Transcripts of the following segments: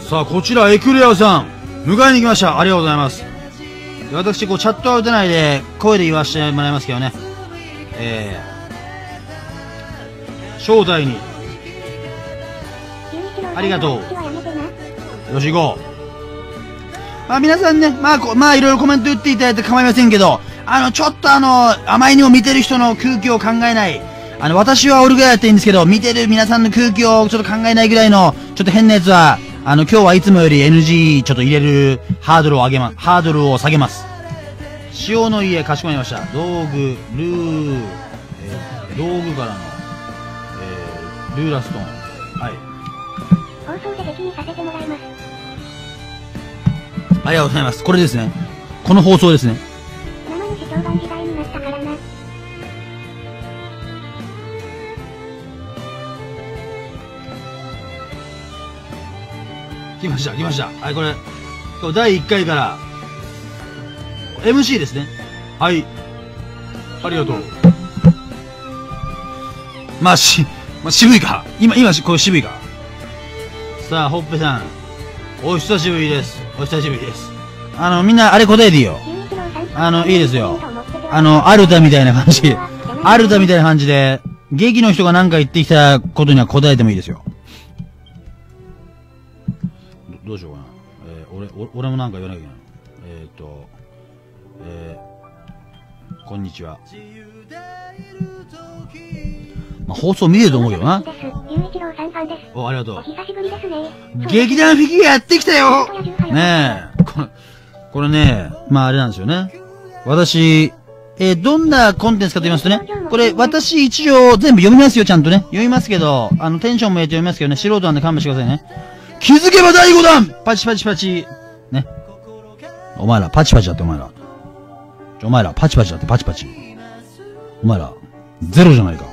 さあ、こちら、エクレアさん、迎えに来ました。ありがとうございます。私、チャットアウト内で、声で言わせてもらいますけどね。招待に。ありがとう。よし、行こう。まあ、皆さんね、まあ、いろいろコメント言っていただいて構いませんけど、ちょっとあまりにも見てる人の空気を考えない。私はおるぐらいやっていいんですけど、見てる皆さんの空気をちょっと考えないぐらいの、ちょっと変なやつは、今日はいつもより NG ちょっと入れるハードルを下げます。塩の家、かしこまりました。道具からの、ルーラストーン。はい。 放送で劇にさせてもらいます。 ありがとうございます。これですね。この放送ですね。 生に視聴版時代になったからな。 来ました。はい、これ第1回から、MC ですね。はい。ありがとう。まあ、渋いか。今、これ渋いか。さあ、ほっぺさん。お久しぶりです。みんな、あれ答えていいよ。いいですよ。アルタみたいな感じで、劇の人が何か言ってきたことには答えてもいいですよ。どうしようかな。俺もなんか言わなきゃいけない。こんにちは。まあ、放送見れると思うけどな。お、ありがとう。劇団フィギュアやってきたよ。ねえ。これね、まああれなんですよね。私、どんなコンテンツかと言いますとね、これ私一応全部読みますよ、ちゃんとね。読みますけど、テンションも入れて読みますけどね、素人なんで勘弁してくださいね。気づけば第5弾パチパチ。ね。お前ら、パチパチだってお前ら。お前ら、パチパチだってパチパチ。お前ら、ゼロじゃないか。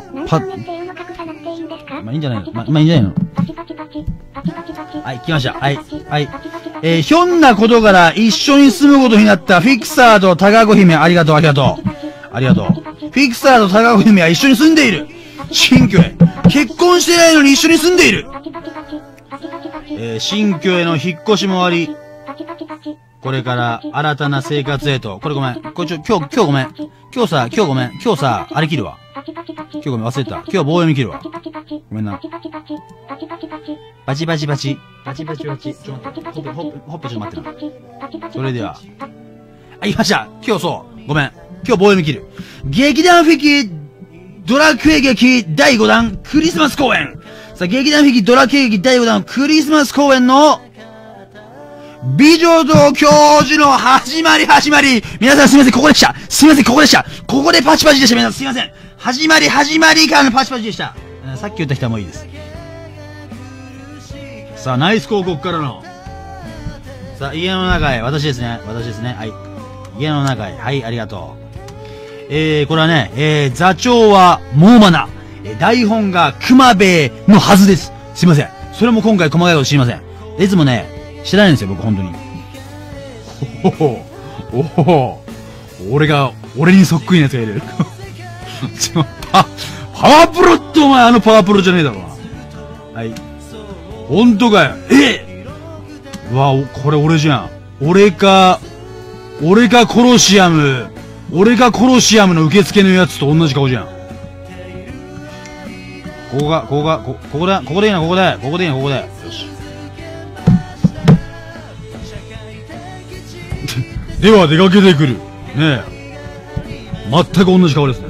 まあいいんじゃないの。まあいいんじゃないの。はい、来ました。はい。ひょんなことから一緒に住むことになったフィクサーとタカゴ姫、ありがとう。フィクサーとタカゴ姫は一緒に住んでいる。新居へ。結婚してないのに一緒に住んでいる。新居への引っ越しもあり、これから新たな生活へと。これごめん。今日ごめん。今日さ、あれ切るわ。今日ごめん、忘れてた。今日は棒読み切るわ。ごめんな。バチ。ちょっと待って。ほっぺちょっと待ってな。それでは。あ、言いました。今日そう。ごめん。今日棒読み切る。劇団フィキドラクエ劇第5弾クリスマス公演。さあ、劇団フィキドラクエ劇第5弾クリスマス公演の美女と教授の始まり。皆さんすみません、ここでした。ここでパチパチでした。皆さんすみません。始まりからのパチパチでした。さっき言った人はもういいです。さあ、ナイス広告からの。さあ、家の中へ、私ですね。はい。家の中へ。はい、ありがとう。これはね、座長はモーマナ。台本が熊兵衛のはずです。すいません。それも今回細かいこと知りません。いつもね、知らないんですよ、僕、本当に。俺にそっくりなやつがいる。パワープロってお前パワープロじゃねえだろな。はい。本当かよ。うわ、これ俺じゃん。俺かコロシアムの受付のやつと同じ顔じゃん。ここでいいな、ここで。よし。では出かけてくる。ねえ。全く同じ顔ですね。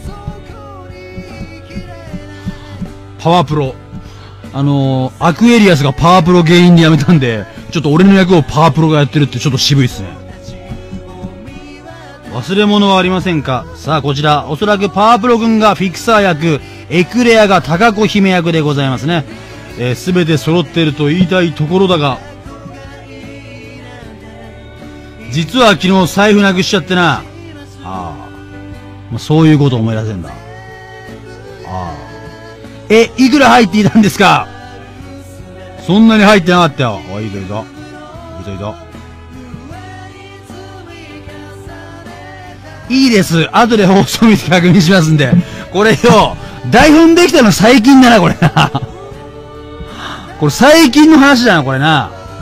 パワープロ。アクエリアスがパワープロ原因でやめたんで、ちょっと俺の役をパワープロがやってるってちょっと渋いっすね。忘れ物はありませんか？さあ、こちら、おそらくパワープロ君がフィクサー役、エクレアがタカコ姫役でございますね。すべて揃っていると言いたいところだが、実は昨日財布なくしちゃってな。そういうことを思い出せんだ。いくら入っていたんですか？そんなに入ってなかったよ。いいぞ。いいです。後で放送見て確認しますんで。これよ、台本できたの最近だな、これな。これ最近の話だな、これな。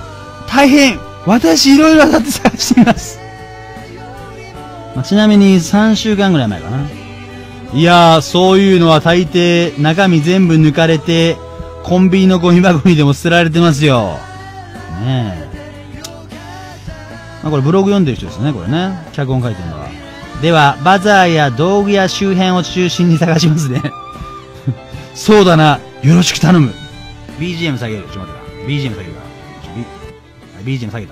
大変私いろいろ当たって探しています。まあ、ちなみに3週間ぐらい前かな。いやー、そういうのは大抵中身全部抜かれて、コンビニのゴミ箱にでも捨てられてますよ。ねえ。まあこれブログ読んでる人ですね、これね。脚本書いてるのは。では、バザーや道具や周辺を中心に探しますね。そうだな、よろしく頼む。BGM 下げる。ちょっと待ってな。BGM 下げるから。BGM 下げた。はい。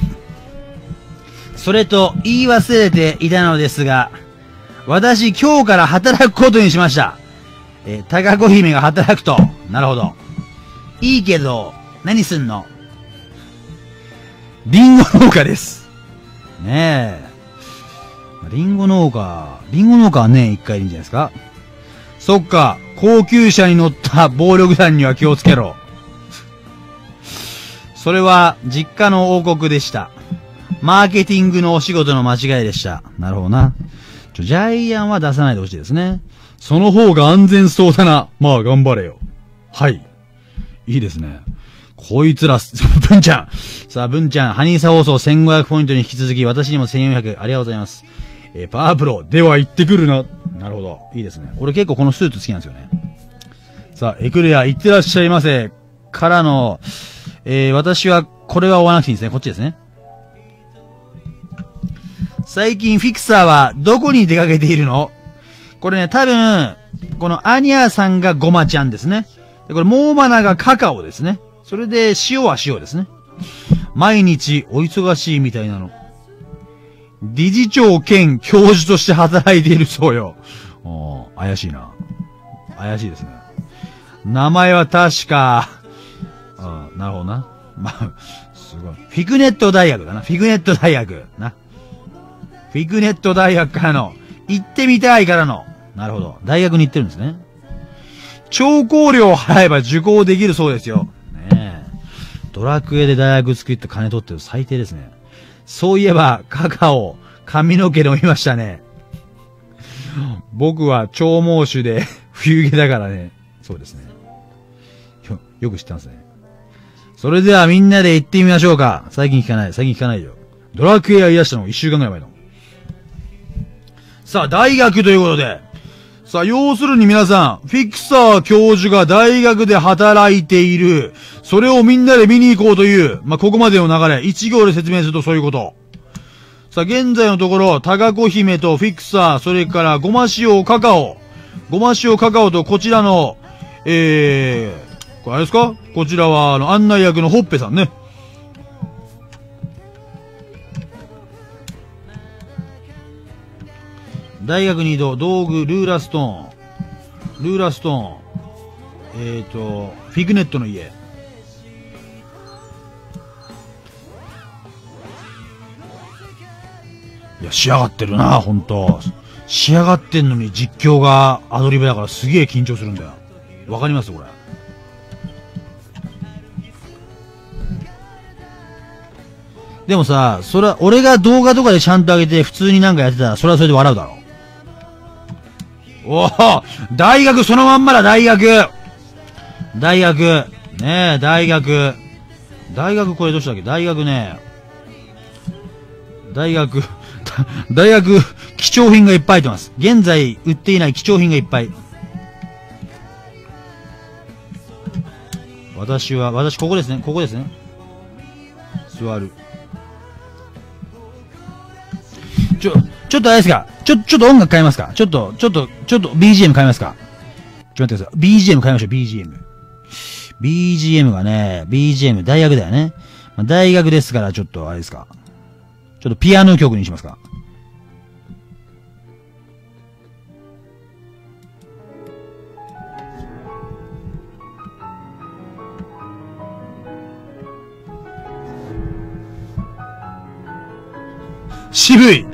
それと、言い忘れていたのですが、私今日から働くことにしました。高子姫が働くと。なるほど。いいけど、何すんの？リンゴ農家です。ねえ。リンゴ農家は年1回いいんじゃないですか？そっか、高級車に乗った暴力団には気をつけろ。それは、実家の王国でした。マーケティングのお仕事の間違いでした。なるほどな。ジャイアンは出さないでほしいですね。その方が安全そうだな。まあ頑張れよ。はい。いいですね。こいつら、文ちゃん。さあ、文ちゃん、ハニーサ放送1500ポイントに引き続き、私にも1400、ありがとうございます。パワープロ、では行ってくるな。なるほど。いいですね。俺結構このスーツ好きなんですよね。さあ、エクレア、行ってらっしゃいませ。からの、私は、これは追わなくていいですね。こっちですね。最近フィクサーはどこに出かけているの？これね、多分、このアニャーさんがゴマちゃんですね。でこれ、モーマナがカカオですね。それで、塩は塩ですね。毎日お忙しいみたいなの。理事長兼教授として働いているそうよ。怪しいな。怪しいですね。名前は確か、なるほどな。まあ、すごい。フィグネット大学だな。フィグネット大学。な。フィグネット大学からの、行ってみたいからの。なるほど。大学に行ってるんですね。聴講料を払えば受講できるそうですよ。ねえ。ドラクエで大学作って金取ってる最低ですね。そういえば、カカオ、髪の毛でも見ましたね。僕は長毛種で冬毛だからね。そうですね。よく知ってますね。それではみんなで行ってみましょうか。最近聞かないよ。ドラクエが言い出したの1週間ぐらい前の。さあ、大学ということで。さあ、要するに皆さん、フィクサー教授が大学で働いている。それをみんなで見に行こうという、ここまでの流れ。一行で説明するとそういうこと。さあ、現在のところ、タガコ姫とフィクサー、それからごま塩カカオとこちらの、これあれですか？こちらは、案内役のホッペさんね。大学に移動、道具、ルーラストーン、フィグネットの家。いや、仕上がってるな、ほんと。仕上がってんのに実況がアドリブだからすげえ緊張するんだよ。わかりますこれ。でもさ、それは、俺が動画とかでちゃんと上げて普通になんかやってたら、それはそれで笑うだろ。おお大学そのまんまだ、大学ねえ、大学これどうしたっけ？大学、貴重品がいっぱい入ってます。現在売っていない貴重品がいっぱい。私、ここですね。座る。ちょっとあれですか？ちょっと音楽変えますか？ちょっと BGM 変えますか？ちょっと待ってください。BGM 変えましょう、BGM がね、BGM 大学だよね。大学ですから、ちょっとあれですか？ちょっとピアノ曲にしますか？渋い。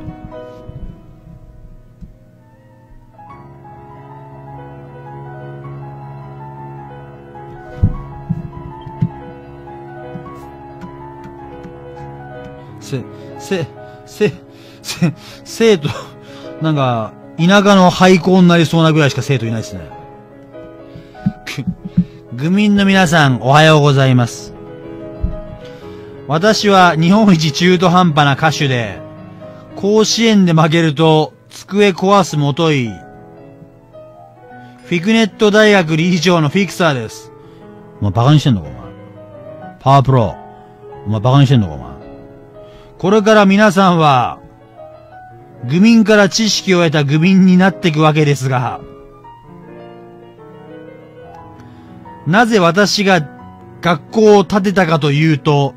生徒、なんか、田舎の廃校になりそうなぐらいしか生徒いないですね。愚民の皆さん、おはようございます。 私は日本一中途半端な歌手で、甲子園で負けると机壊すもとい、フィクネット大学理事長のフィクサーです。お前バカにしてんのかお前。パワープロ。お前バカにしてんのかお前。これから皆さんは、愚民から知識を得た愚民になっていくわけですが、なぜ私が学校を建てたかというと、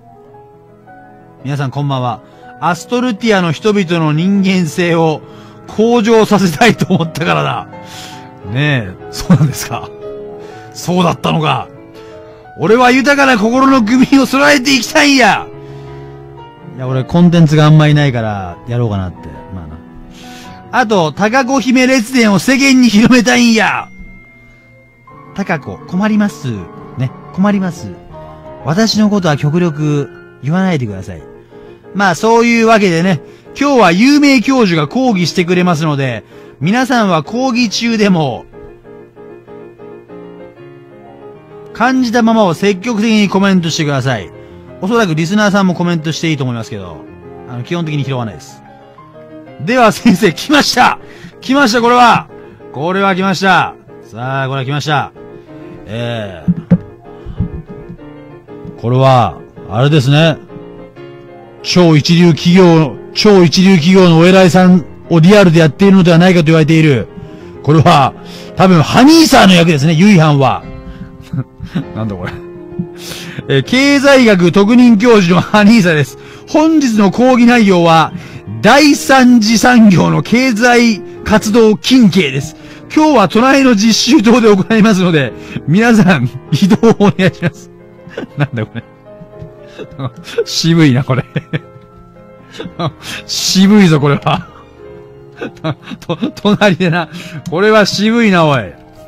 皆さんこんばんは。アストルティアの人々の人間性を向上させたいと思ったからだ。ねえ、そうなんですか。そうだったのか。俺は豊かな心の愚民を揃えていきたいんや。いや、俺コンテンツがあんまりないからやろうかなって。まあな。あと、高子姫列伝を世間に広めたいんや。高子、困ります。ね、困ります。私のことは極力言わないでください。まあそういうわけでね、今日は有名教授が講義してくれますので、皆さんは講義中でも、感じたままを積極的にコメントしてください。おそらくリスナーさんもコメントしていいと思いますけど、基本的に拾わないです。では先生、来ました来ましたこれは来ましたさあ、これは来ました。これは、あれですね。超一流企業のお偉いさんをリアルでやっているのではないかと言われている。これは、多分、ハニーサーの役ですね、ユイハンは。なんだこれ。経済学特任教授のハニーサーです。本日の講義内容は、第三次産業の経済活動近景です。今日は隣の実習棟で行いますので、皆さん、移動をお願いします。なんだこれ。渋いな、これ。渋いぞ、これは。隣でな。これは渋いな、おい。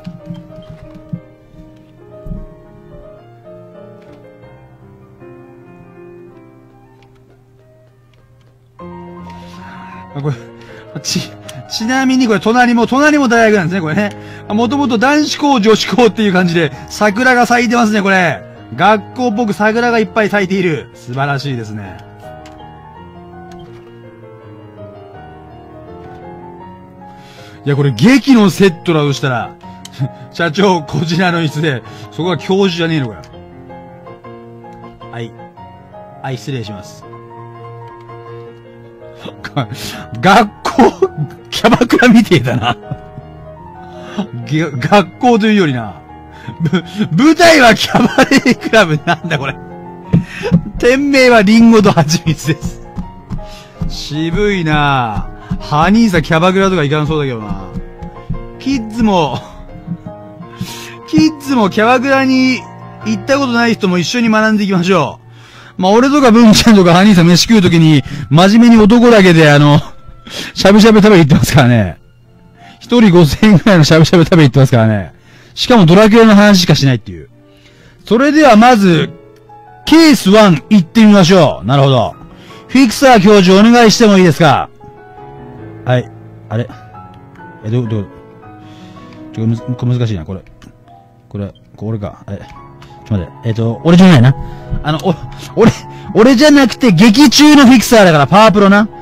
これ、ちなみにこれ隣も大学なんですね、これね。もともと男子校、女子校っていう感じで、桜が咲いてますね、これ。学校っぽく桜がいっぱい咲いている。素晴らしいですね。いや、これ劇のセットだとしたら、社長、こちらの椅子で、そこは教授じゃねえのかよ。はい。はい、失礼します。学校、キャバクラみてえだな。学校というよりな。舞台はキャバレークラブなんだこれ。店名はリンゴと蜂蜜です。渋いなぁ。ハニーサキャバクラとか行かんそうだけどな。キッズもキャバクラに行ったことない人も一緒に学んでいきましょう。まあ、俺とか文ちゃんとかハニーサ飯食うときに、真面目に男だけでしゃぶしゃぶ食べに行ってますからね。一人5000円くらいのしゃぶしゃぶ食べに行ってますからね。しかもドラキュラの話しかしないっていう。それではまず、ケース1行ってみましょう。なるほど。フィクサー教授お願いしてもいいですか？はい。あれどうこれ難しいな、これ。これか。ちょっと待って。俺じゃないな。俺じゃなくて劇中のフィクサーだからパワープロな。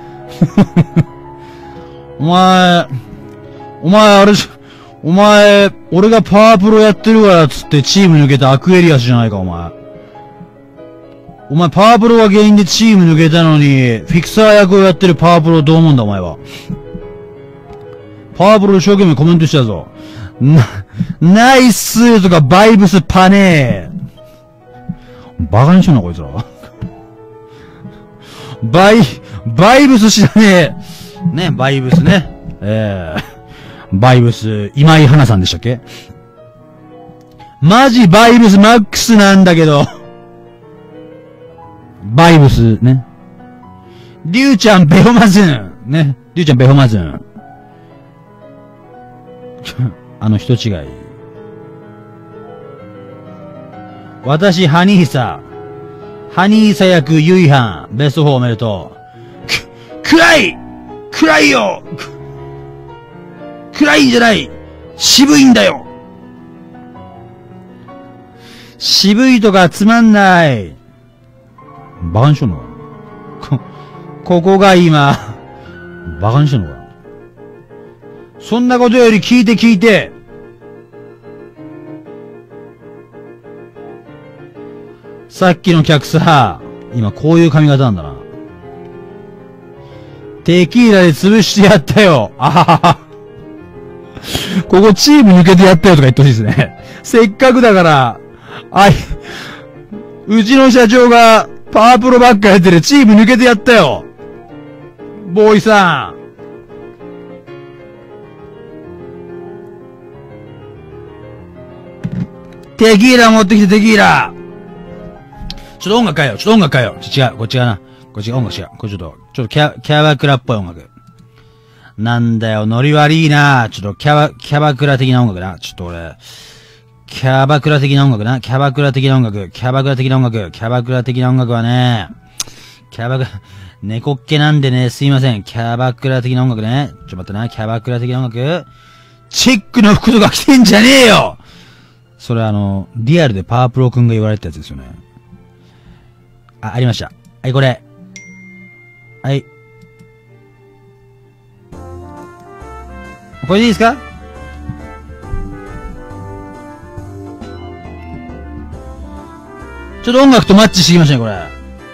お前、俺がパワープロやってるからつってチーム抜けたアクエリアスじゃないか、お前。お前パワープロが原因でチーム抜けたのに、フィクサー役をやってるパワープロどう思うんだ、お前は。パワープロ一生懸命コメントしたぞ。ナイスとかバイブスパネー。バカにしような、こいつら。バイブス知らねえ。ね、バイブスね。バイブス、今井花さんでしたっけ？マジバイブスマックスなんだけど。バイブスね。リュウちゃんベホマズン。ね。リュウちゃんベホマズン。人違い。私、ハニーサ役ユイハン、ベスト4おめでとう。暗いよ暗いんじゃない渋いんだよ渋いとかつまんない。 バカにしとんのかここが今、バカにしとんのかそんなことより聞いて。さっきの客さ、今こういう髪型なんだな。テキーラで潰してやったよ。あははは。ここチーム抜けてやったよとか言ってほしいですね。せっかくだから、うちの社長がパワープロばっかやってるチーム抜けてやったよ。ボーイさん。テキーラ持ってきてテキーラ。ちょっと音楽変えよう。違う。こっちがな。こっちが音楽違う。これちょっとキャバクラっぽい音楽。なんだよ、ノリ悪いな。ちょっとキャバクラ的な音楽な。ちょっと俺、キャバクラ的な音楽な。キャバクラ的な音楽はね、猫っ気なんでね、すいません。キャバクラ的な音楽ね。ちょっと待ってな。キャバクラ的な音楽。チェックの服とか着てんじゃねえよ。それリアルでパワープロくんが言われたやつですよね。ありました。はい、これ。はい。これでいいですか？ちょっと音楽とマッチしてきましたね、これ。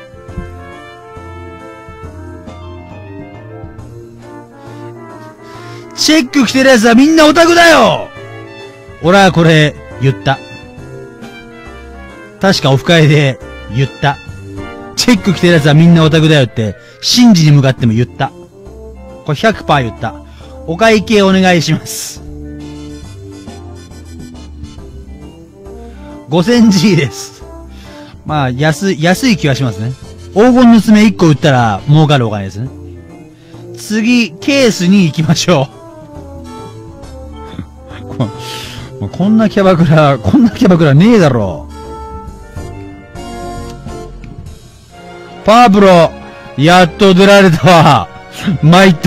チェック着てるやつはみんなオタクだよ！俺はこれ、言った。確かオフ会で言った。チェック着てるやつはみんなオタクだよって、シンジに向かっても言った。これ 100% 言った。お会計お願いします。5000G です。まあ、安い気はしますね。黄金の爪1個売ったら儲かるお金ですね。次、ケースに行きましょう。こんなキャバクラねえだろ。パープロ、やっと出られたわ。参った。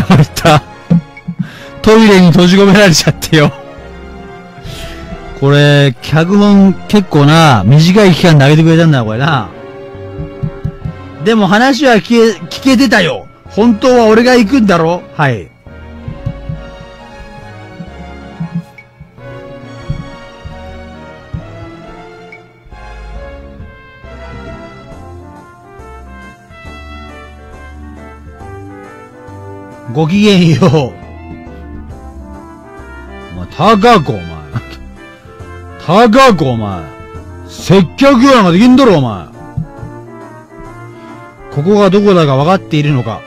トイレに閉じ込められちゃってよ。これ、脚本結構な、短い期間で上げてくれたんだよ、これな。でも話は聞けてたよ。本当は俺が行くんだろ？はい。ごきげんよう。お前、高子、お前。接客やなんかできんだろ、お前。ここがどこだか分かっているのか。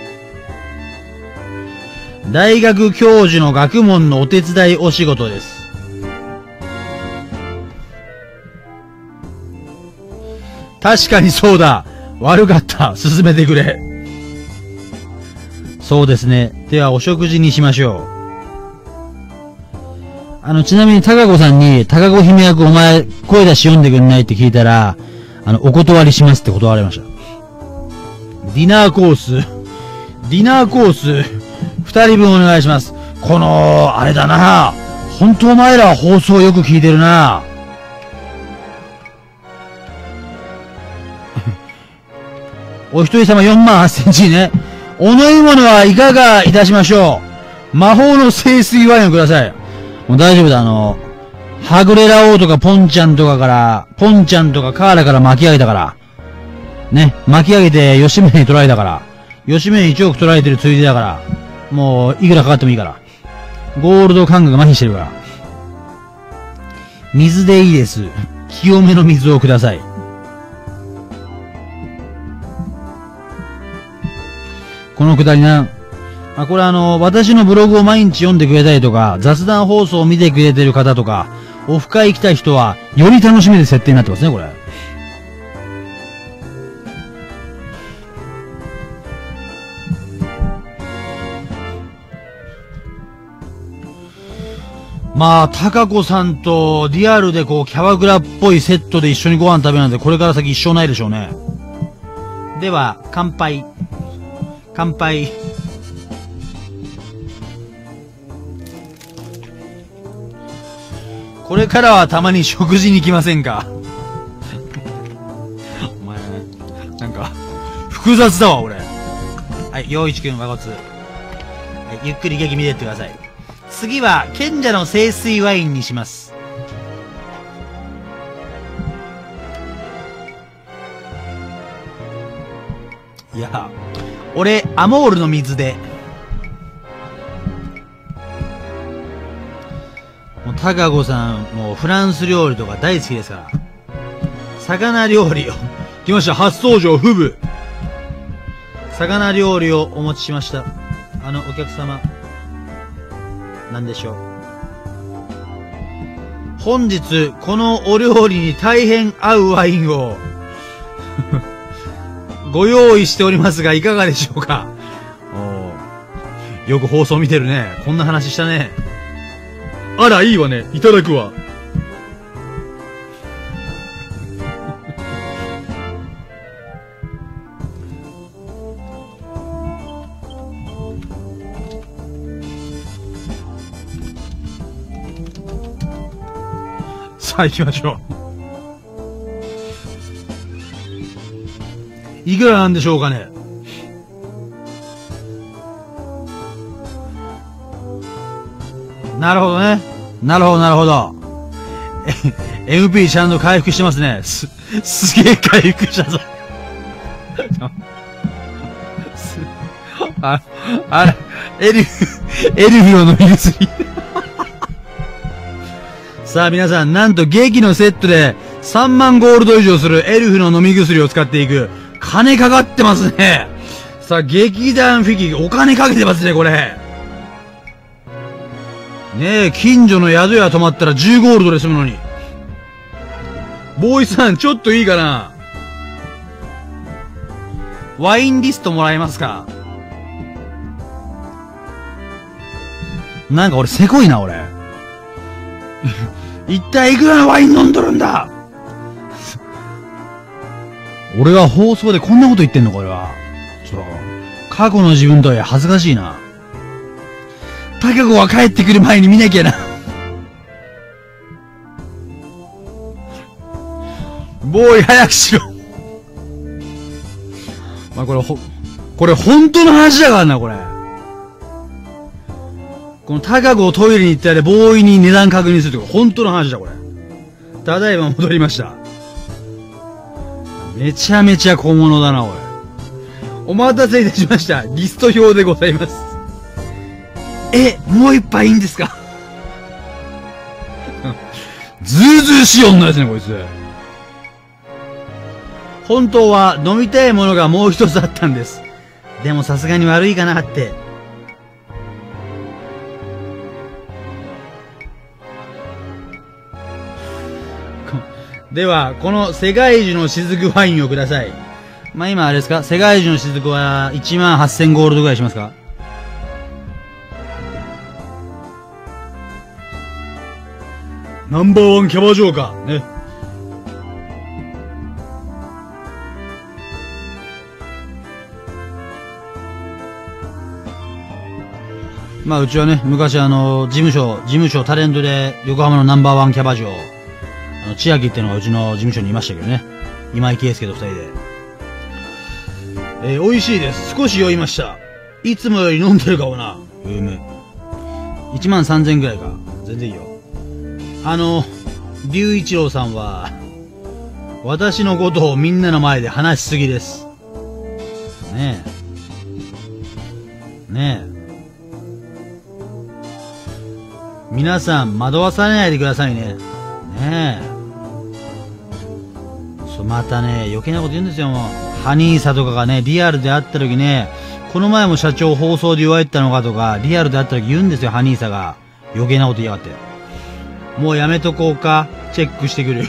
大学教授の学問のお手伝いお仕事です。確かにそうだ。悪かった。進めてくれ。そうですね。ではお食事にしましょう。ちなみに高子さんに、高子姫役お前声出し読んでくんないって聞いたら、お断りしますって断られました。ディナーコース、2人分お願いします。あれだな。本当お前らは放送よく聞いてるな。お一人様48,000G ね。お飲み物はいかがいたしましょう。魔法の清水ワインをください。もう大丈夫だ、はぐれらおうとかポンちゃんとかカーラから巻き上げたから。ね、巻き上げて吉宗に取られたから。吉宗に1億取られてるついでだから。もう、いくらかかってもいいから。ゴールド感覚が麻痺してるから。水でいいです。清めの水をください。このくだりな。これ私のブログを毎日読んでくれたりとか、雑談放送を見てくれてる方とか、オフ会来た人は、より楽しめる設定になってますね、これ。まあ、高子さんとリアルでキャバクラっぽいセットで一緒にご飯食べるなんてこれから先一生ないでしょうね。では、乾杯。これからはたまに食事に行きませんか？ なんか、複雑だわ、俺。はい、陽一くん、和骨。はい、ゆっくり劇見てってください。次は、賢者の清水ワインにします。いや、俺、アモールの水で。もう、高子さん、もう、フランス料理とか大好きですから。魚料理を。来ました、初登場、フブ。魚料理をお持ちしました。お客様。何でしょう。本日、このお料理に大変合うワインを、ご用意しておりますが、いかがでしょうか。よく放送見てるね。こんな話したね。あら、いいわね。いただくわ。さあ行きましょう。いくらなんでしょうかね。なるほどね。なるほど、なるほど。MP ちゃんと回復してますね。すげえ回復したぞ。あれ、エルフの飲み薬。さあ皆さん、なんと劇のセットで3万ゴールド以上するエルフの飲み薬を使っていく。金かかってますね。さあ、劇団フィギお金かけてますね、これ。ねえ、近所の宿屋泊まったら10ゴールドで済むのに。ボーイさん、ちょっといいかな？ワインリストもらえますか？なんか俺、せこいな、俺。一体いくらのワイン飲んどるんだ。俺は放送でこんなこと言ってんのか、俺は。過去の自分とは恥ずかしいな。高子が帰ってくる前に見なきゃな。ボーイ早くしろ。まあ、これ本当の話だからな、これ。この高子をトイレに行ってあれ、ボーイに値段確認するとか、本当の話だ、これ。ただいま戻りました。めちゃめちゃ小物だな、おい。お待たせいたしました。リスト表でございます。もう一杯いいんですか？ずうずうしい女ですね、こいつ。本当は飲みたいものがもう一つあったんです。でもさすがに悪いかなって。では、この世界樹の雫ワインをください。まあ、今あれですか？世界樹の雫は18000ゴールドぐらいしますか？ナンバーワンキャバ嬢か。ね。まあ、うちはね、昔事務所タレントで横浜のナンバーワンキャバ嬢、千秋っていうのがうちの事務所にいましたけどね。今井圭介と二人で。美味しいです。少し酔いました。いつもより飲んでるかもな。13000ぐらいか。全然いいよ。龍一郎さんは、私のことをみんなの前で話しすぎです。ねえ。ねえ。皆さん、惑わされないでくださいね。ねえ。またね、余計なこと言うんですよ、もう。ハニーサとかがね、リアルで会った時ね、この前も社長放送で言われたのかとか、リアルで会った時言うんですよ、ハニーサが。余計なこと言いやがって。もうやめとこうか、チェックしてくる。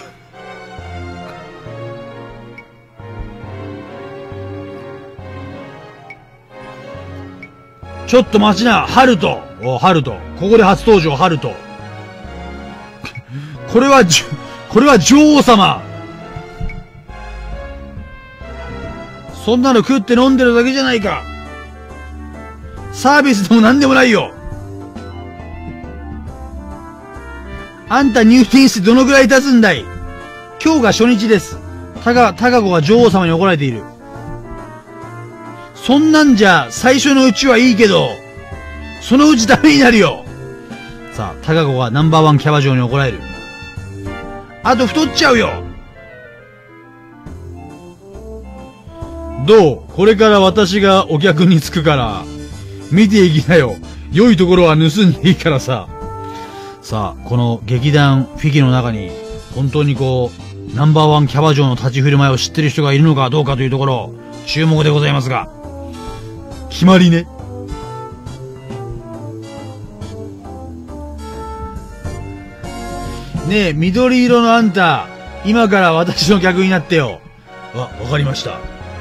ちょっと待ちな、ハルト。ハルト。ここで初登場、ハルト。これは女王様。そんなの食って飲んでるだけじゃないか。サービスでもなんでもないよ。あんた入店してどのぐらい経つんだい？今日が初日です。高子は女王様に怒られている。 そんなんじゃ、最初のうちはいいけど、そのうちダメになるよ。さあ、高子がナンバーワンキャバ嬢に怒られる。あと太っちゃうよ。どう？これから私がお客につくから、見ていきなよ。良いところは盗んでいいからさ。さあ、この劇団フィギの中に、本当にこう、ナンバーワンキャバ嬢の立ち振る舞いを知ってる人がいるのかどうかというところ、注目でございますが。決まりね。ねえ、緑色のあんた、今から私の客になってよ。わかりました。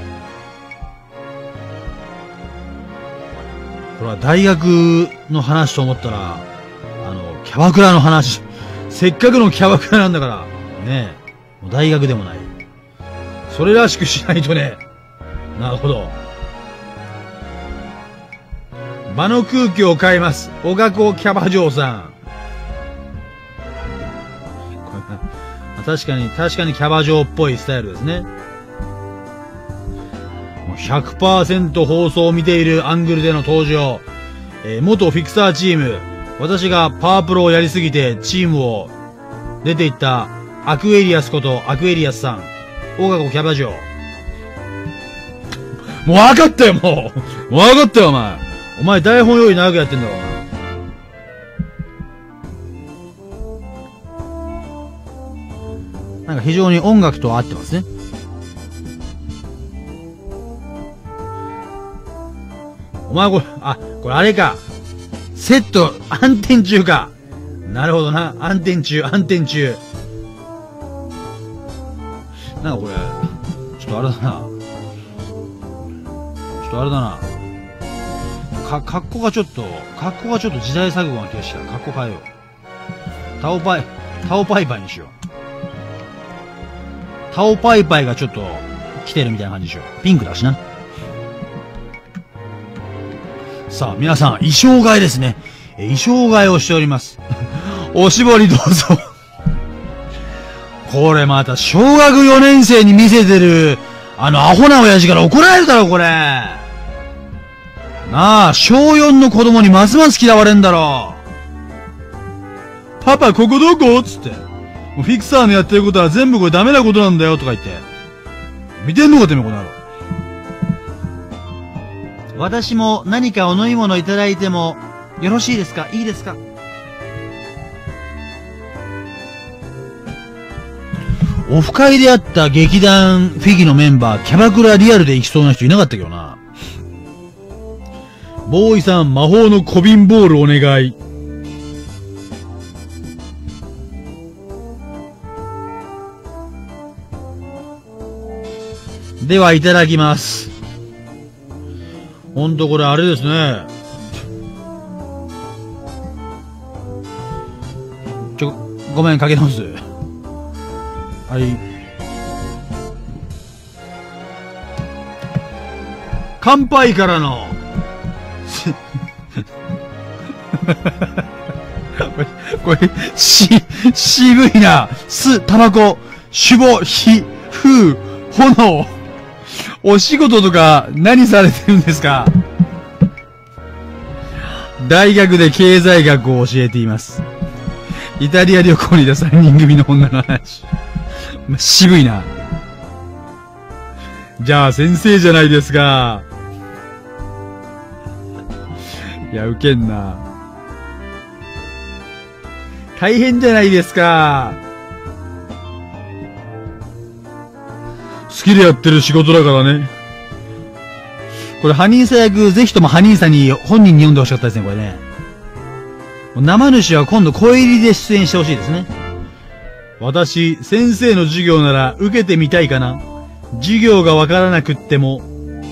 これは大学の話と思ったら、キャバクラの話。せっかくのキャバクラなんだから、ねえ、もう大学でもない。それらしくしないとね。なるほど。場の空気を変えます。小学校キャバ嬢さん。確かにキャバ嬢っぽいスタイルですね。100% 放送を見ているアングルでの登場。元フィクサーチーム。私がパワープロをやりすぎてチームを出ていったアクエリアスことアクエリアスさん。大学キャバ嬢。もう分かったよ、もう分かったよ、お前。お前台本より長くやってんだろ、お前。なんか非常に音楽と合ってますね。お前これ、これあれか。セット、暗転中か。なるほどな。暗転中。なんかこれ、ちょっとあれだな。格好がちょっと時代錯誤な気がした。格好変えよう。タオパイパイにしよう。タオパイパイがちょっと来てるみたいな感じでしょ。ピンクだしな。さあ、皆さん、衣装替えですね。衣装替えをしております。おしぼりどうぞ。これまた、小学4年生に見せてる、アホな親父から怒られるだろ、これ。なあ、小4の子供にますます嫌われんだろ。パパ、ここどこつって。もうフィクサーのやってることは全部これダメなことなんだよ、とか言って。見てんのか、てめえ、この野郎。私も何かお飲み物いただいてもよろしいですか？いいですか？オフ会であった劇団フィギのメンバー、キャバクラリアルで行きそうな人いなかったけどな。ボーイさん、魔法の小瓶ボールお願い。では、いただきます。ほんとこれあれですね。ごめん、かけ直す。はい。乾杯からの。これ、渋いな。タバコ、酒母、火、風、炎。お仕事とか何されてるんですか？大学で経済学を教えています。イタリア旅行にいた3人組の女の話。渋いな。じゃあ先生じゃないですか。いや、ウケんな。大変じゃないですか。好きでやってる仕事だからね。これ、ハニーさ役、ぜひともハニーさんに本人に読んでほしかったですね、これね。生主は今度声入りで出演してほしいですね。私、先生の授業なら受けてみたいかな。授業がわからなくっても。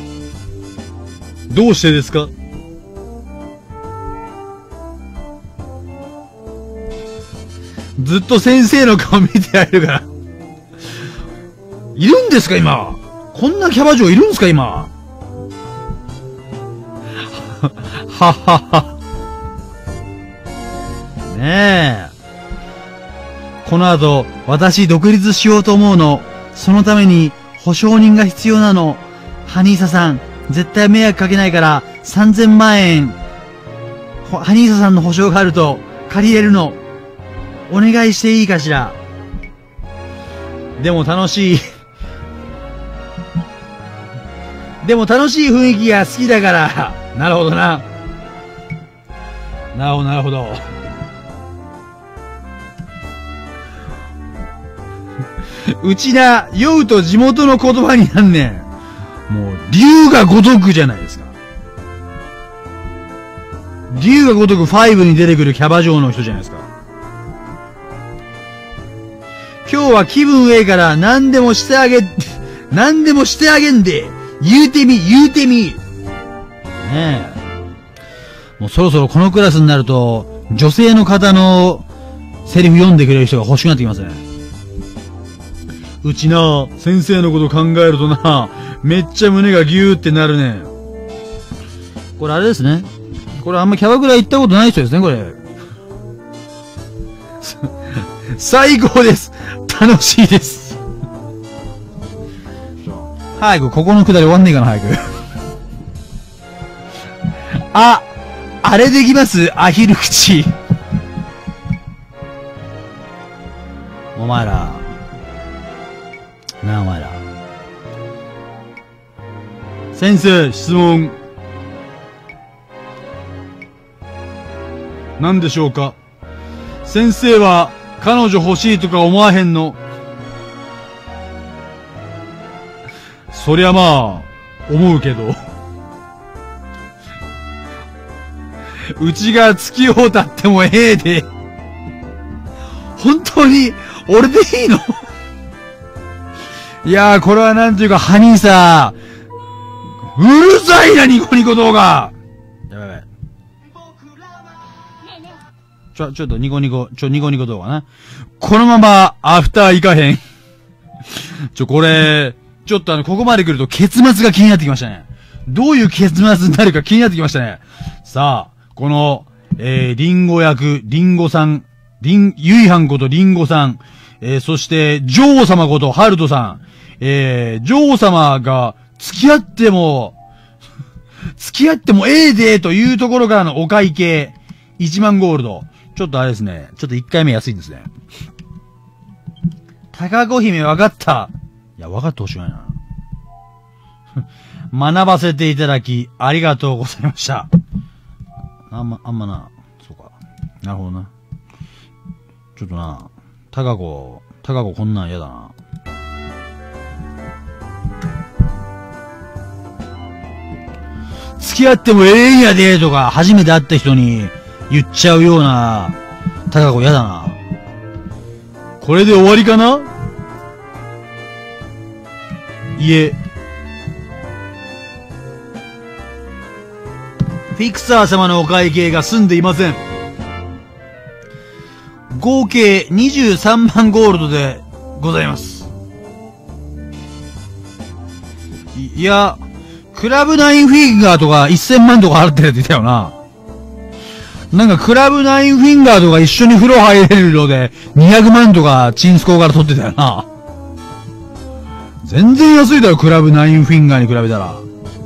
どうしてですか？ずっと先生の顔見てやるから。いるんですか今。こんなキャバ嬢いるんですか今。ははは。ねえ。この後、私独立しようと思うの。そのために保証人が必要なの。ハニーサさん、 絶対迷惑かけないから、3000万円、ハニーサさんの保証があると、借りれるの。お願いしていいかしら。でも楽しい。でも楽しい雰囲気が好きだから。なるほどな。なるほど、なるほど。うちな、酔うと地元の言葉になんねん。もう、竜が如くじゃないですか。竜が如く5に出てくるキャバ嬢の人じゃないですか。今日は気分ええから何でもしてあげ、何でもしてあげんで。言うてみ、言うてみ。ねえ。もうそろそろこのクラスになると、女性の方のセリフ読んでくれる人が欲しくなってきますね。うちな、先生のこと考えるとな、めっちゃ胸がギューってなるね。これあれですね。これあんまキャバクラ行ったことない人ですね、これ。最高です。楽しいです。早く、ここのくだり終わんねえかな、早く。あれできますアヒル口。お前ら。なあ、お前ら。先生、質問。何でしょうか？先生は、彼女欲しいとか思わへんの？そりゃまあ、思うけど。うちが付き合うたってもええで。本当に、俺でいいの？いやー、これはなんていうか、ハニーさ、うるさいな、ニコニコ動画。やばいやばい。ちょっとニコニコ動画な。このまま、アフター行かへん。これ、ちょっとここまで来ると結末が気になってきましたね。どういう結末になるか気になってきましたね。さあ、この、リンゴ役、リンゴさん、ユイハンことリンゴさん、そして、女王様ことハルトさん、女王様が付き合ってもええでというところからのお会計、1万ゴールド。ちょっとあれですね。ちょっと1回目安いんですね。高子姫分かった。いや、分かってほしくないな。学ばせていただき、ありがとうございました。あんまな。そうか。なるほどな。ちょっとな、高子こんなん嫌だな。付き合ってもええんやでとか、初めて会った人に言っちゃうような、高子嫌だな。これで終わりかな？いえ。フィクサー様のお会計が済んでいません。合計23万ゴールドでございます。いや、クラブナインフィンガーとか1000万とか払ってるやついたよな。なんかクラブナインフィンガーとか一緒に風呂入れるので200万とかチンスコから取ってたよな。全然安いだろ、クラブナインフィンガーに比べたら。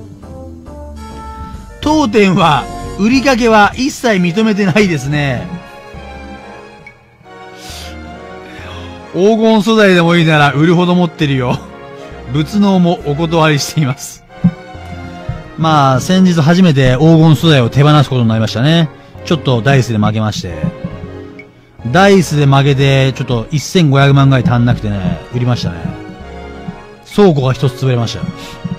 当店は、売りかけは一切認めてないですね。黄金素材でもいいなら売るほど持ってるよ。仏能もお断りしています。まあ、先日初めて黄金素材を手放すことになりましたね。ちょっとダイスで負けまして。ダイスで負けて、ちょっと1500万ぐらい足んなくてね、売りましたね。倉庫が一つ潰れましたよ。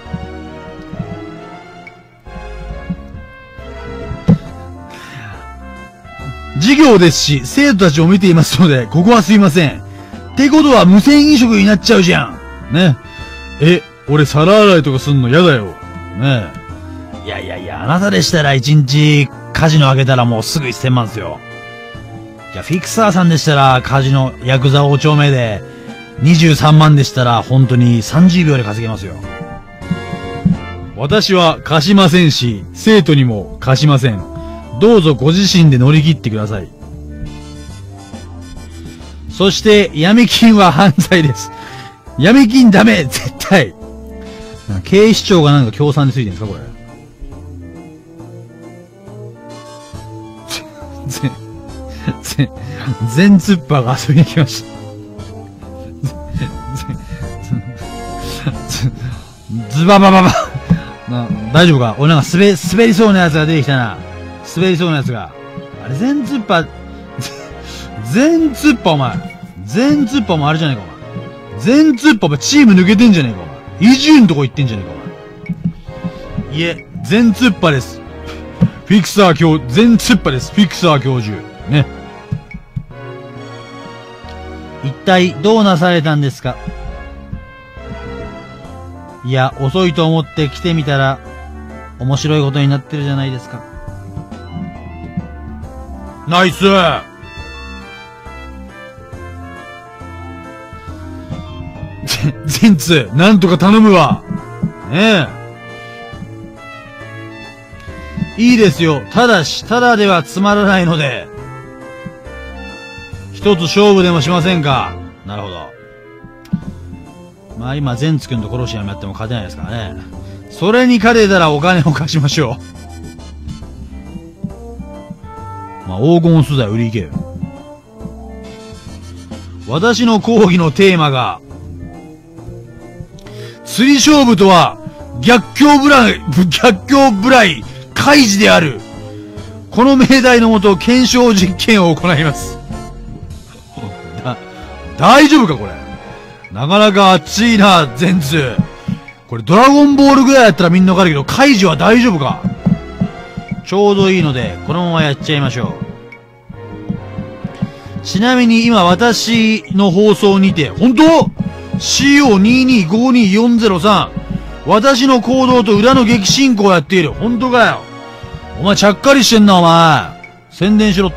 授業ですし、生徒たちを見ていますので、ここはすいません。ってことは無銭飲食になっちゃうじゃん。ね。俺皿洗いとかすんの嫌だよ。ねえ。いや、あなたでしたら1日カジノ開けたらもうすぐ1000万ですよ。いや、フィクサーさんでしたらカジノ、ヤクザ王朝名で23万でしたら本当に30秒で稼げますよ。私は貸しませんし、生徒にも貸しません。どうぞご自身で乗り切ってください。そして、闇金は犯罪です。闇金ダメ絶対警視庁がなんか協賛でついてるんですか、これ。全ツッパーが遊びに来ました。ズババババ大丈夫か俺なんか滑りそうなやつが出てきたな。滑りそうなやつが。あれ、全ツッパお前。全ツッパお前あれじゃねえかお前。全ツッパお前チーム抜けてんじゃねえかお前。伊集院のとこ行ってんじゃねえかお前。いえ、全ツッパです。フィクサー教、全ツッパです。フィクサー教授。ね。一体どうなされたんですか？いや、遅いと思って来てみたら、面白いことになってるじゃないですか。ナイス！全ツ、なんとか頼むわ。ねえ。いいですよ。ただし、ただではつまらないので、一つ勝負でもしませんか。なるほど。まあ今、ゼンツ君とコロシアムやっても勝てないですからね。それに勝てたらお金を貸しましょう。まあ黄金素材売り行けよ。私の講義のテーマが、釣り勝負とは逆境ブライ、開示である。この命題のもと検証実験を行います。大丈夫かこれ。なかなか熱いな、全ツ。これドラゴンボールぐらいやったらみんなわかるけど、カイジは大丈夫か。ちょうどいいので、このままやっちゃいましょう。ちなみに今私の放送にて、本当 ?CO2252403。私の行動と裏の激進行をやっている。本当かよ。お前ちゃっかりしてんな、お前。宣伝しろって。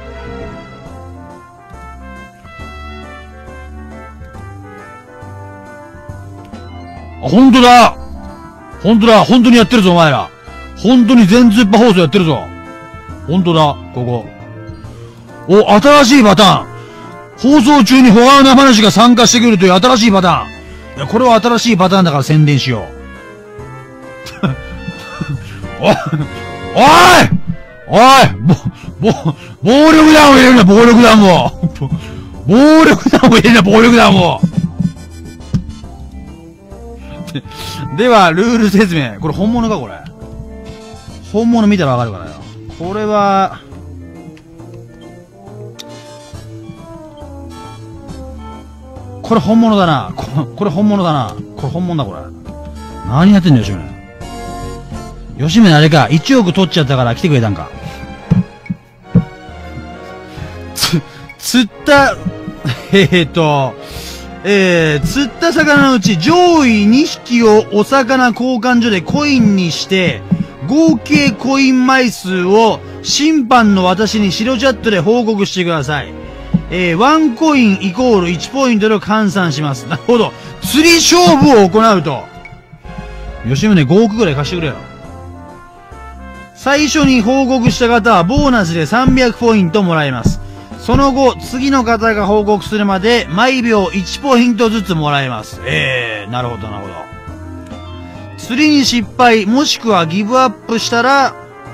本当だ本当にやってるぞ、お前ら。本当に全ツッパ放送やってるぞ。本当だ、ここ。お、新しいパターン。放送中に他の生話が参加してくるという新しいパターン。いや、これは新しいパターンだから宣伝しよう。おい暴力団を入れるな、暴力団を暴力団を入れるな、暴力団をでは、ルール説明。これ本物か、これ。本物見たらわかるからよ。これは、これ本物だな。これ本物だな。これ本物だ、これ。何やってんだよ、吉宗。吉宗あれか、1億取っちゃったから来てくれたんか。釣った、釣った魚のうち上位2匹をお魚交換所でコインにして、合計コイン枚数を審判の私に白チャットで報告してください。1コインイコール1ポイントで換算します。なるほど。釣り勝負を行うと。吉宗5億ぐらい貸してくれよ。最初に報告した方はボーナスで300ポイントもらえます。その後、次の方が報告するまで、毎秒1ポイントずつもらえます。なるほど、なるほど。釣りに失敗、もしくはギブアップしたら、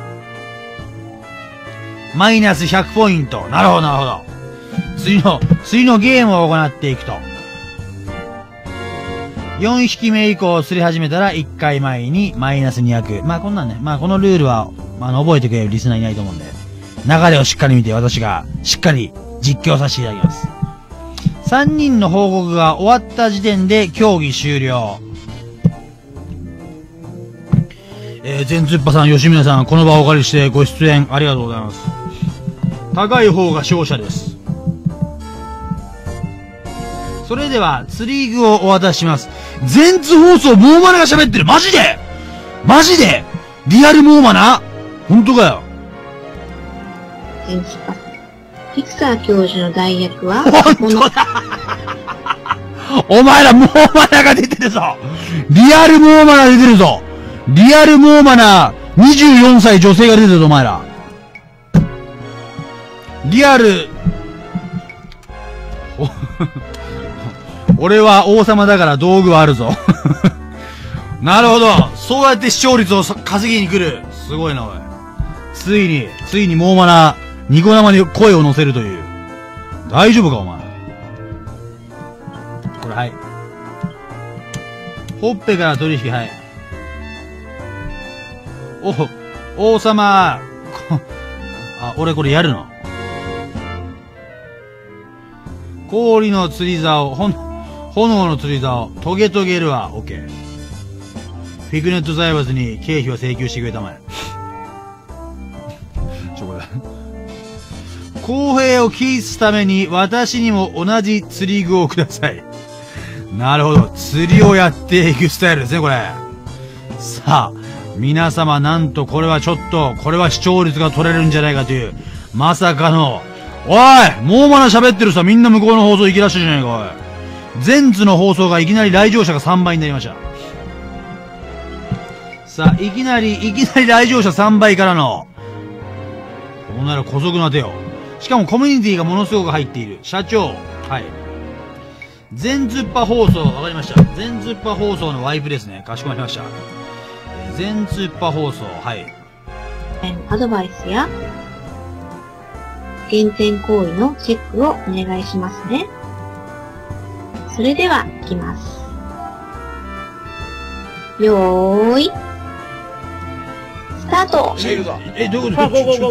マイナス100ポイント。なるほど、なるほど。釣りのゲームを行っていくと。4匹目以降釣り始めたら1回前にマイナス200。まあこんなんね。まあこのルールは、覚えてくれるリスナーいないと思うんで。流れをしっかり見て私がしっかり実況させていただきます。3人の報告が終わった時点で競技終了。全ツッパさん、吉宗さん、この場をお借りしてご出演ありがとうございます。高い方が勝者です。それでは、釣り具をお渡しします。全ツ放送、モーマナが喋ってる。マジでリアルモーマナ本当かよ。 フィクサー教授の代役は本当だお前らモーマナが出てるぞ。リアルモーマナ出てるぞ。リアルモーマナ24歳女性が出てるぞ、お前ら。リアル俺は王様だから道具はあるぞなるほど。そうやって視聴率を稼ぎに来る。すごいな、おい。ついにモーマナ、ニコ生に声を乗せるという。大丈夫か、お前。これ、はい。ほっぺから取引、はい。王様。あ、俺これやるの。氷の釣り竿、炎の釣り竿、トゲトゲるわ、オッケー。フィグネット財閥に経費は請求してくれたまえ。これ。公平を期すために私にも同じ釣り具をください。なるほど。釣りをやっていくスタイルですね、これ。さあ、皆様なんとこれはちょっと、これは視聴率が取れるんじゃないかという、まさかの、おいもうまだ喋ってるさ、みんな向こうの放送行き出したじゃないか、おい。全津の放送がいきなり来場者が3倍になりました。さあ、いきなり来場者3倍からの、こうなら姑息な手よ。しかもコミュニティがものすごく入っている。社長。はい。全津波放送、わかりました。全津波放送のワイプですね。かしこまりました。全津波放送、はい。 アドバイスや、減点行為のチェックをお願いしますね。それでは、いきます。よーい。スタート。 え、どういうこと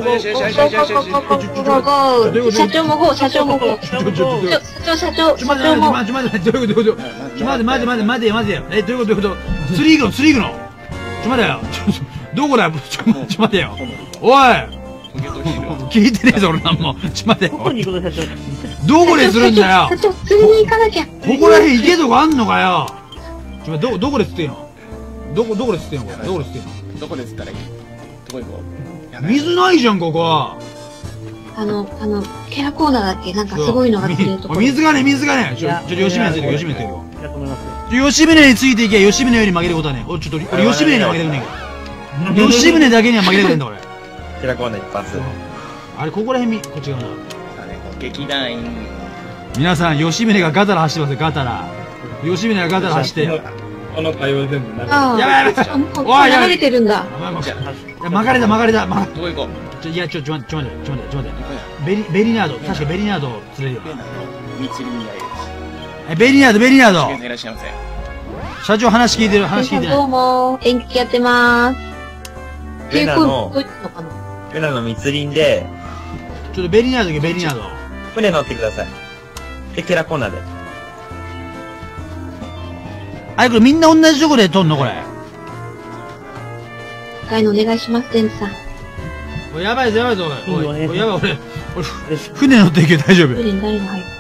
社長もゴー、社長もゴー。社長も。 待って、どういうこと待てよ。え、どういうこと釣り行くの待てよ。どこだよ待てよ。おい聞いてねえぞ、俺なんも。待てよ。どこでするんだよ。 社長、釣りに行かなきゃ。 ここら辺行けとこあんのかよ。どこで釣ってんのどこで釣ってんのどこで釣ったらいい？どこ行こう？ 水ないじゃん、ここ。 ケラコーナーだっけなんかすごいのが釣れるところ。 水がね。吉宗についてよ。吉宗についていけ。吉宗より負けることはね。俺吉宗には負けたくねえから。吉宗だけには負けたくねえんだ、俺。 ケラコーナー一発。 あれ、ここら辺こっち側な。 劇団員。 皆さん、吉宗がガタラ走ってますよ、ガタラ。吉宗がガタラ走って。 この会話全部流れてる。 やばい。 おい、流れてるんだ。 巻かれた。 どこ行こう？ いや、ちょっと待って。ベリナード、確かベリナード釣れるよ。 密林に会えるし。 ベリナード。 いらっしゃいませ。 社長話聞いてる。 どうも、演劇やってまーす。 ベナの密林で、 ちょっとベリナード。 船乗ってください。で、ケラコーナーで。 あれ、これみんな同じとこで撮んのこれ。 深いのお願いします、デンさん。 おい、やばいぞ、おい。やばい、俺、船乗っていけ大丈夫。 船に誰が入る？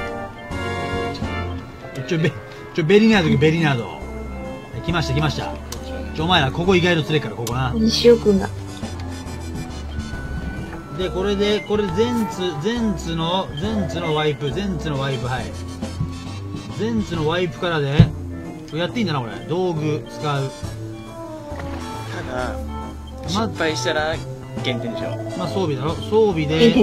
ベリナード。来ました。お前ら、ここ意外と釣れっから、ここな。 西尾くんが。 で、これ、全津のワイプ、はい。全津のワイプからで、やっていいんだな、これ。道具使う。 ただ、失敗したら減点でしょ。 まあ、装備だろ。装備で、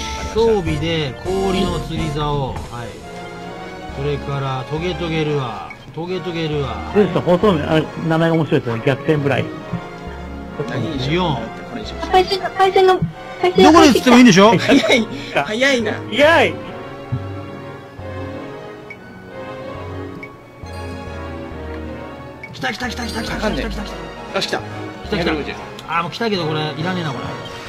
氷の釣り竿。はい。それから、トゲトゲルアー。 そうです、放送名、名前が面白いですよね。逆転ブライ。 何にしよう。 パイセンがどこで釣ってもいいんでしょ？ 早いな。 早い。 来た。 よし、来た。 あ、もう来たけど、これ、いらねえな、これ。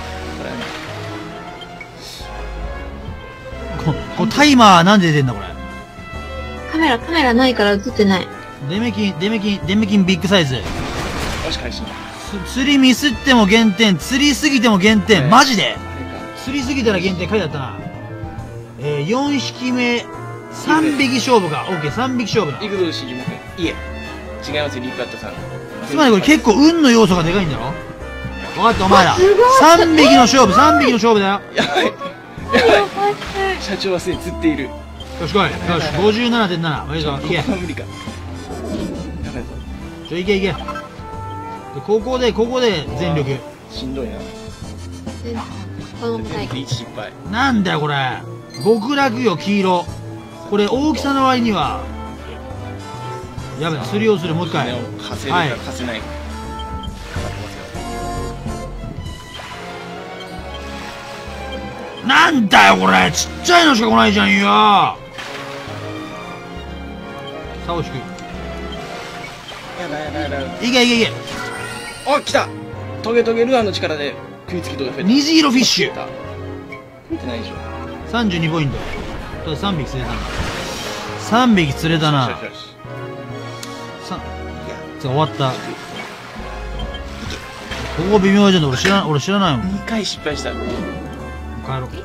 これタイマーなんで出てんだ、これ。 カメラないから映ってない。 デメキンビッグサイズ。 よし、開始。 釣りミスっても減点、釣りすぎても減点、マジで釣りすぎたら減点書いてあったな。4匹目、3匹勝負か。オッケー、3匹勝負だ。 いくぞ、知りません。いえ、違いますよ、リクアットさん。 つまりこれ結構運の要素がでかいんだろ。分かった、お前ら。3匹の勝負だよ。 やばい。社長はすでに釣っている。 よし来い。よし、57.7。いいぞ、いけ。 無理か。やばいぞ。 いけ。ここで全力。 しんどいな。失敗。 なんだよこれ。極楽よ、黄色。これ大きさの割には。 やべえ、釣りをする、もう一回。 貸せるか貸せないか。 なんだよ、これちっちゃいのしか来ないじゃんよ。さお引く。 やだやだやだ。 いけいけいけ。 あ、来た。トゲトゲルアーの力で食いつき度が増えた。 虹色フィッシュ。 増えてないでしょ。 32ポイント。と3匹釣れたな。3匹釣れたな。 よしよしよし。 終わった。ここ微妙じゃん。俺知らないもん。 2回失敗した。 帰ろう。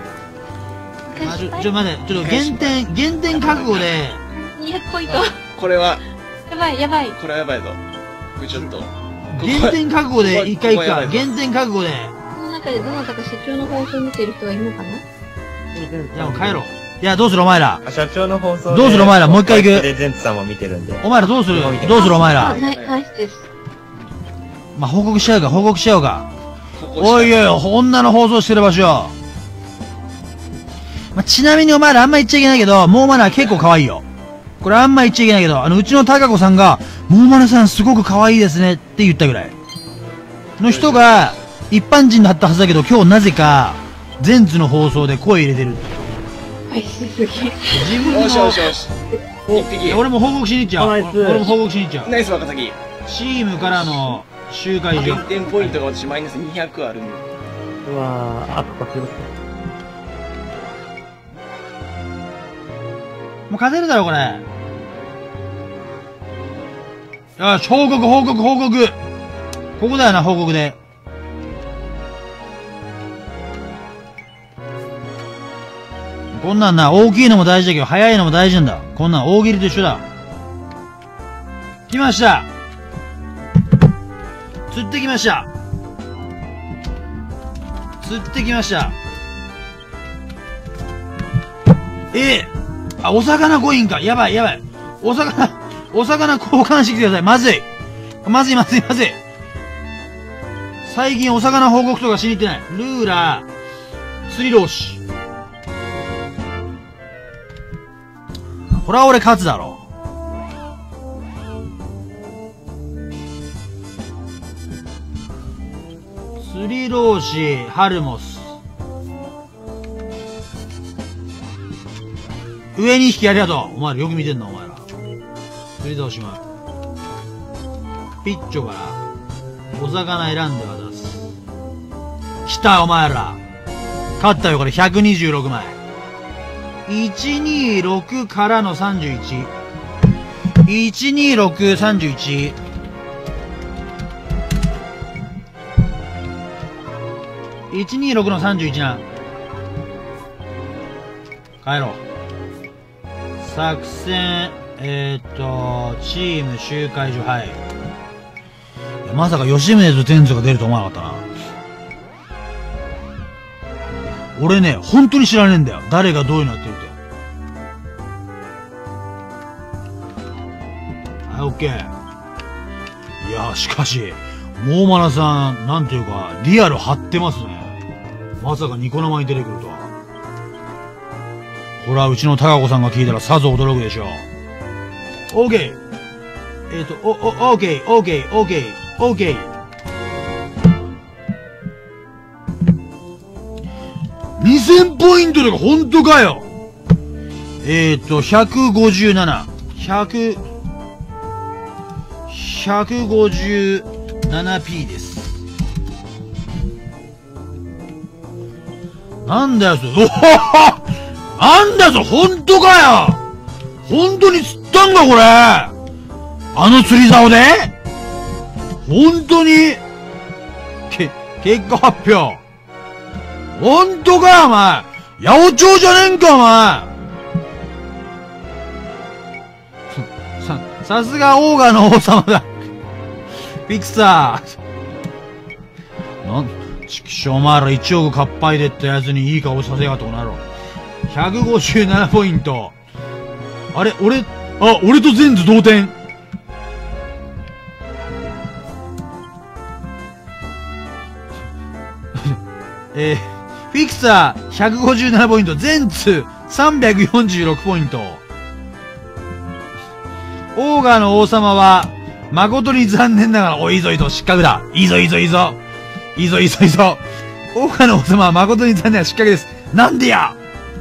待って、ちょっと減点覚悟で。 200ポイント。 これは、 やばい、やばい。 これはやばいぞ。これちょっと。 減点覚悟で一回行くか。減点覚悟で。 この中でどなたか社長の放送を見てる人がいるのかな？ いや、もう帰ろう。いや、どうするお前ら。 社長の放送どうするお前ら、もう一回行く。 で、ゼンツさんも見てるんで。 お前らどうするお前ら。 ナイスです。 まあ、報告しちゃうか。おいおい、女の放送してる場所。まあ、ちなみにお前らあんま言っちゃいけないけど、モーマナ結構可愛いよ。これあんま言っちゃいけないけど、うちの高子さんが、モーマナさんすごく可愛いですねって言ったぐらい。の人が、一般人だったはずだけど、今日なぜか、ゼンツの放送で声入れてる。 愛しすぎ。 自分の。 よしよしよし。一匹。 俺も報告しに行っちゃう。俺も報告しに行っちゃう。 ナイス若崎。 チームからの集会所。 減点ポイントが私マイナス200あるんで。 うわー、あったかすもう勝てるだろ、これ。よし、報告。ここだよな、報告で。こんなんな、大きいのも大事だけど、速いのも大事なんだ。こんなん大喜利と一緒だ。来ました。釣ってきました。あ、お魚コインか。やばい。お魚交換してきてください。まずい。最近お魚報告とかしに行ってない。ルーラー、釣り漁師。これは俺勝つだろ。釣り漁師、ハルモス。上に引きありがとう。お前らよく見てんな、お前ら。釣り竿しまう。ピッチョからお魚選んで渡す。来た、お前ら。勝ったよ、これ126枚。126からの31。126、31。126の31な。帰ろう。作戦、チーム集会所、はい。いやまさか吉宗とゼンツが出ると思わなかったな。俺ね、本当に知らねえんだよ。誰がどういうのやってるって。はい、オッケー。いや、しかし、モーマナさん、なんていうか、リアル張ってますね。まさかニコ生に出てくるとは。これはうちの高子さんが聞いたらさぞ驚くでしょう。オーケー。オーケー。2000ポイントとか本当かよ。157。157P です。なんだよ、それ。なんだよ、それ、ほんとかよ。本当に釣ったんか、これ。あの釣り竿で本当に結果発表。ほんとかよ、お前。八百長じゃねえんか、お前。さすがオーガの王様だ。ピクサー。ちくしょう、お前ら1億かっぱいでってやつにいい顔させやがってこの野郎。157ポイント。あれ、俺とゼンツ同点。フィクサー157ポイント、ゼンツ346ポイント。オー河の王様は、誠に残念ながら、お、いいぞいいぞ、失格だ。いいぞいいぞいいぞ。いいぞいいぞいいぞ。大河の王様は誠に残念ながら失格です。なんでや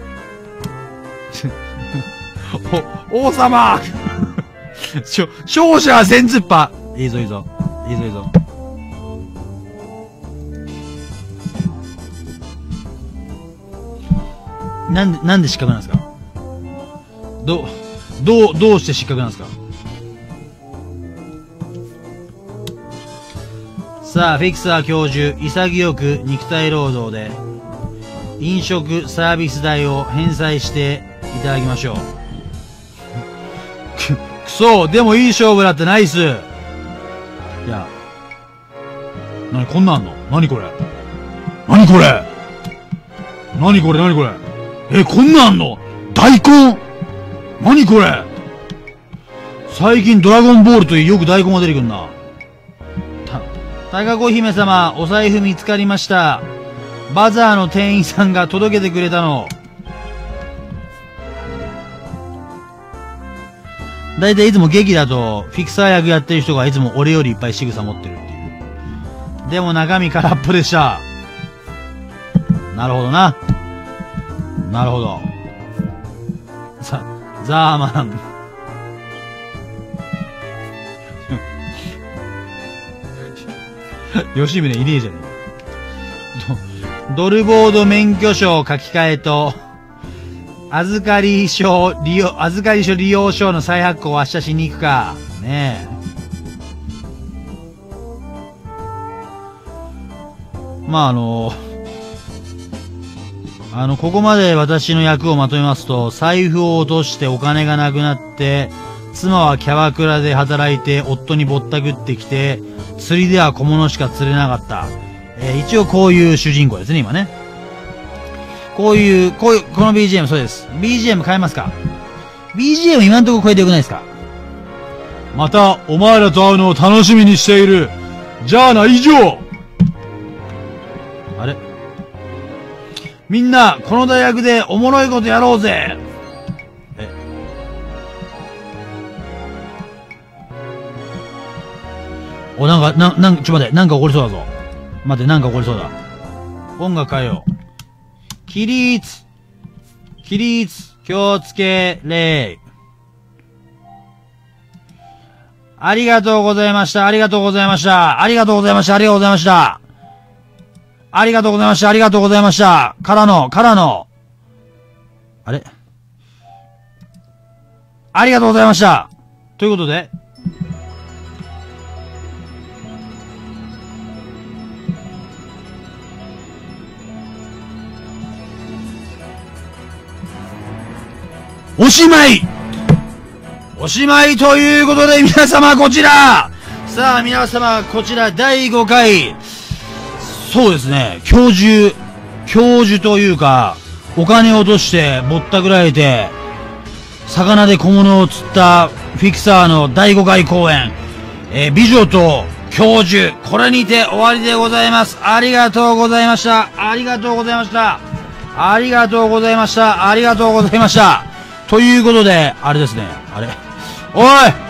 王様勝者は千突破。いいぞいいぞ。いいぞいいぞ。なんで失格なんですか？どうして失格なんですか？さあ、フィクサー教授、潔く肉体労働で、飲食サービス代を返済していただきましょう。くそ、でもいい勝負だってナイス。いや、こんなんあんの？何これ？何これ？何これ何これ？こんなんあんの？大根？何これ？最近ドラゴンボールというよく大根が出てくるな。高子姫様、お財布見つかりました。バザーの店員さんが届けてくれたの。だいたいいつも劇だと、フィクサー役やってる人がいつも俺よりいっぱい仕草持ってるっていう。でも中身空っぽでした。なるほどな。なるほど。ザーマン。吉宗いねえじゃねえ。ドルボード免許証書き換えと、預かり書利用証の再発行を明日しに行くか。ねえ。まあここまで私の役をまとめますと、財布を落としてお金がなくなって、妻はキャバクラで働いて夫にぼったくってきて、釣りでは小物しか釣れなかった。一応こういう主人公ですね、今ね。この BGM そうです。BGM 変えますか？ BGM 今んとこ超えてよくないですか？また、お前らと会うのを楽しみにしている。じゃあな、以上。あれ？みんな、この大学でおもろいことやろうぜ。ちょっと待って、なんか起こりそうだぞ。待って、なんか起こりそうだ。音楽変えよう。起立、気をつけ礼。ありがとうございました、ありがとうございました、ありがとうございました、ありがとうございました。ありがとうございました、ありがとうございました。からの。あれ？ありがとうございました。ということで、おしまいということで皆様こちらさあ皆様こちら第5回そうですね教授というかお金を落としてぼったくられて魚で小物を釣ったフィクサーの第5回公演美女と教授これにて終わりでございます。ありがとうございました。ありがとうございました。ありがとうございました。ありがとうございました。ということで、あれですね。あれ。おい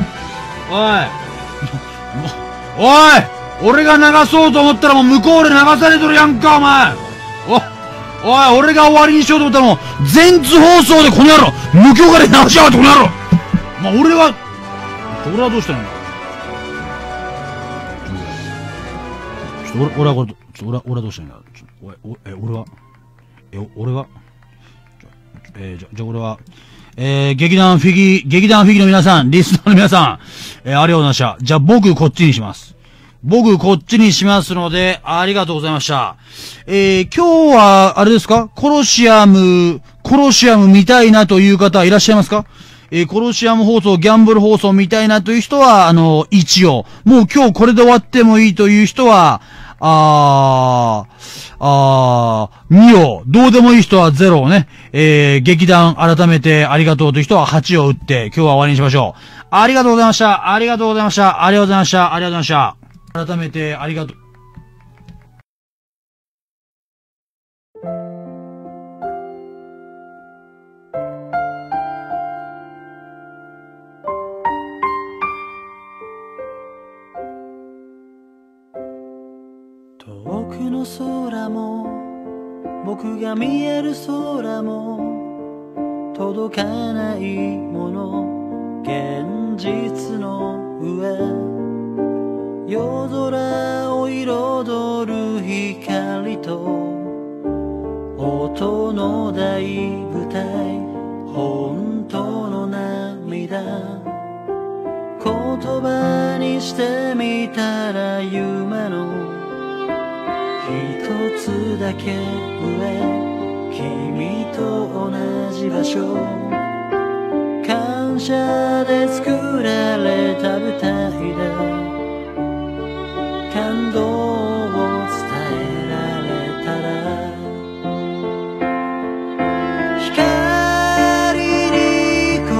俺が流そうと思ったらもう向こうで流されとるやんか、お前おい俺が終わりにしようと思ったらもう、全通放送でこの野郎無許可で流しやがってこの野郎まあ、俺はどうしたらいいんだ俺はどうしたらいいんだ俺はじゃあ俺は、劇団フィギの皆さん、リスナーの皆さん、ありがとうございました。じゃあ僕こっちにします。僕こっちにしますので、ありがとうございました。今日は、あれですか？コロシアム見たいなという方いらっしゃいますか？コロシアム放送、ギャンブル放送見たいなという人は、一応、もう今日これで終わってもいいという人は、2を、どうでもいい人は0をね、劇団改めてありがとうという人は8を打って、今日は終わりにしましょう。ありがとうございました。ありがとうございました。ありがとうございました。ありがとうございました。改めてありがとう。 遠くの空も僕が見える空も届かないもの現実の上夜空を彩る光と音の大舞台本当の涙言葉にしてみたら夢の一つだけ上君と同じ場所感謝で作られた舞台で感動を伝えられたら光に言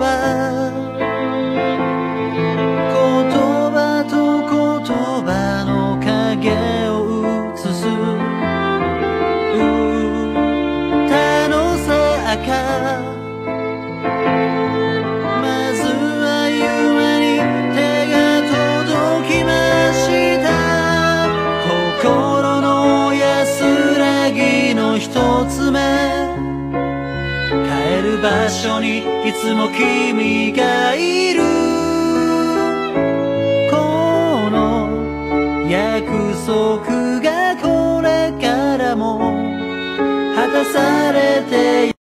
葉と言葉の影を映す歌のさかまずは夢に手が届きました心の安らぎの一つ目帰る場所にいつも君がいるこの約束がこれからも果たされて